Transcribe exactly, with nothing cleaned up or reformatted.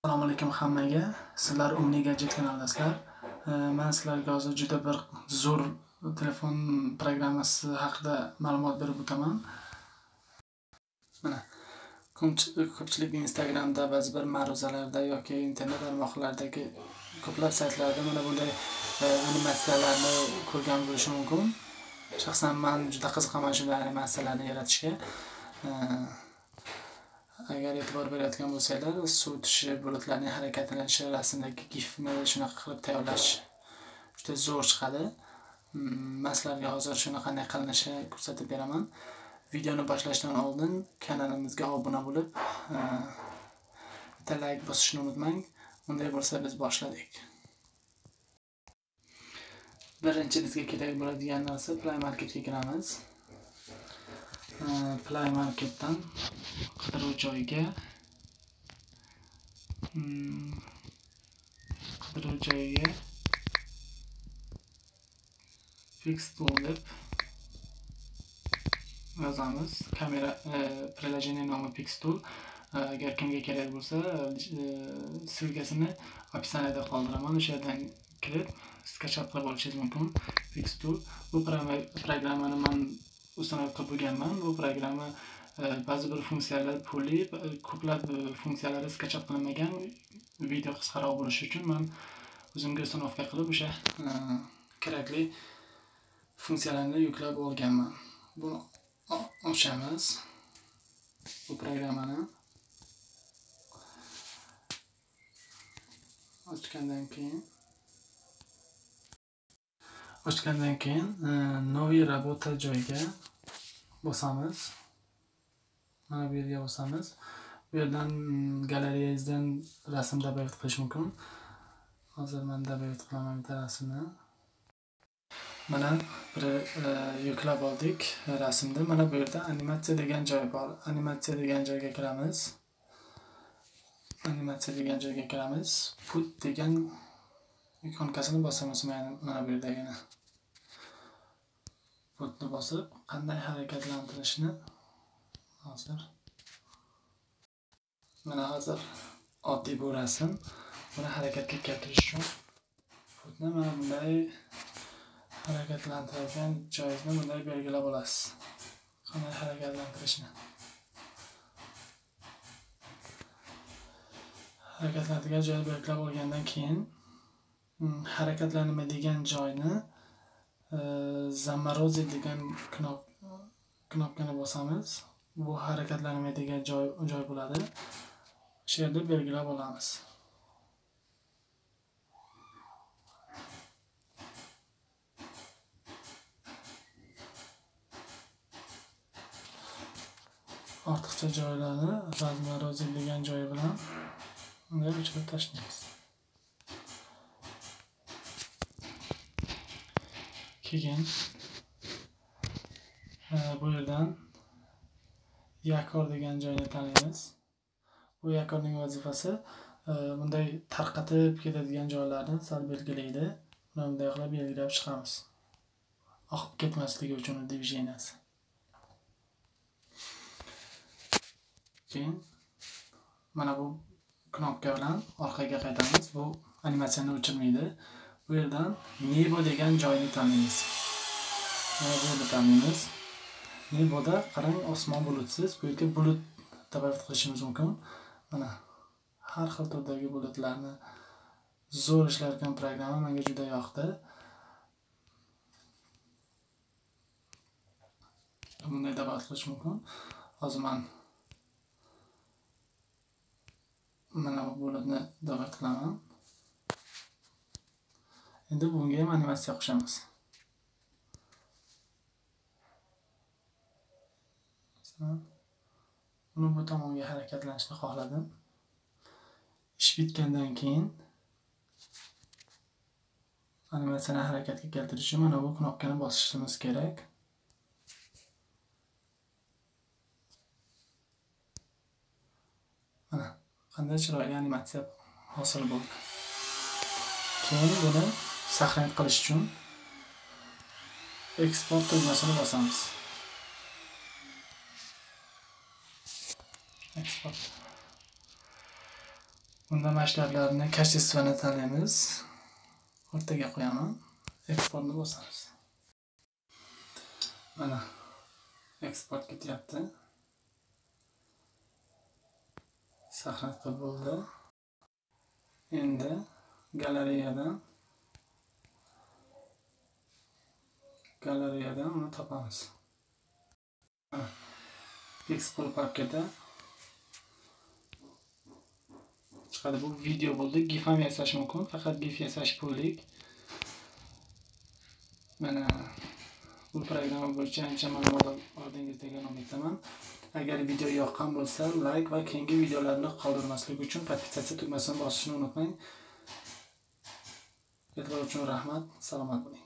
Assalomu alaykum hammaga. Sizlar Umniy Gadget kanalidasizlar. Men sizlarga hozir juda bir zo'r telefon programmasi haqida ma'lumot berib o'taman. Mana ko'pchilik Instagramda ba'zi bir ma'ruzalarda yoki internet tarmoqlaridagi ko'plab saytlarda mana bunday animatsiyalarni ko'rgan bo'lishi mumkin. Shaxsan men juda qiziqaman shunday animatsiyalarni yaratishga. Agar e'tibor berayotgan bo'lsanglar, suv tishi, bulutlarning harakatlanishi, rasmdagi gifni shunaqa qilib tayyorlash juda zo'r chiqadi. Men sizlarga hozir shuni qanday qilinishini ko'rsatib beraman. Videoni boshlashdan oldin kanalimizga obuna bo'lib, bitta like bosishni unutmang. Unday bo'lsa biz boshladik. Birinchi bizga kerak bo'ladigan narsa Play Marketga kiramiz. Play Marketdan qidiruv joyiga qidiruv joyiga Fix Tool deb yozamiz. Kamera приложение nomi Fix Tool. Agar kimga kerak bo'lsa, silkasini описаниеda qoldiraman. O'sha yerdan kirib skachap qilib olishingiz mumkin. Fix Tool. Bu programmani men ustanavka bo'lganman. Bu programma ba'zi bir funksiyalar pulli, ko'plab funksiyalari skachap qilinmagan, video qisqaroq bo'lishi uchun men o'zimga uстановка qilib o'sha kerakli funksiyalarni yuklab olganman. Buni ochamiz. Bu programmani ochgandan keyin ochgandan keyin Noviy работа joyiga bosamiz. Mana bu yerga bosamiz. Bu yerdan galereyangizdan rasm dabavt qilish mumkin. Hozir men dabavt qilaman bitta rasmni. Mana bir yuklab oldik rasmni. Mana bu yerda animatsiya degan joy bor. Animatsiya degan joyga kiramiz. Animatsiya degan joyga kiramiz. Put degan ikonkasini bosamiz. Mana bu yerdagina. Putni bosib, qanday harakatlantirishni hozir. Mana hozir oddiy bu rasm. Buni harakatga keltirish uchun putni mana bunday harakatlantirgan joyini bunday belgilab olasiz. Qanday harakatlantirishni. Harakatlantirgan joyni belgilab olgandan keyin harakatlanmaydigan joyni zamorозить degan knopkani bosamiz. Bu harakatlanmaydigan joy joy bo'ladi. O'sha yerda belgilab olamiz. Ortiqcha joylarni zamorозить degan joyi bilan bunday o'chirib tashlaymiz. Keyin bu yerdan yakor degan joyni tanlaymiz. Bu yakorning vazifasi bunday tarqatib ketadigan joylarni sal belgilaydi. Buni bunday qilib belgilab chiqamiz. Oqib ketmasligi uchun движенияsi. Keyin mana bu knopka bilan orqaga qaytamiz. Bu animatsiyani o'chirmaydi. Bu yerdan Nebo degan joyni tanlaymiz. Mana bu yerni tanlaymiz. Neboda qarang, osmon bulutsiz. Bu yerga bulut dabavt qilishimiz mumkin. Mana har xil turdagi bulutlarni zo'r ishlayotgan programma menga juda yoqdi. Bunday dabavt qilish mumkin. Hozir men mana bu bulutni dabavt qilaman. Endi bunga ham animatsiya qo'shamiz. Uni bu tomonga harakatlanishni xohladim. Ish bitgandan keyin animatsiyani harakatga keltirish uchun mana bu knopkani bosishimiz kerak. Mana qanday chiroyli animatsiya hosil bo'ldi. Keyin buni saqlanib qilish uchun eksport tugmasini bosamiz. Eksport. Unda masshtablarni kачествоni tanlaymiz. O'rtaga qo'yaman. Eksportni bosamiz. Mana eksport ketyapti. Saqlanib bo'ldi. Endi galereyadan galereyadan uni topamiz. Export paketi chiqadi. Bu video bo'ldi. GIF ham yasash mumkin. Faqat GIF yasash pullik. Mana bu programma bo'yicha ancha ma'lumot oldingiz degan umiddaman. Agar video yoqqan bo'lsa, like va keyingi videolarni qoldirmaslik uchun podpisatsiya tugmasini bosishni unutmang. E'tibor uchun rahmat. Salomat bo'ling.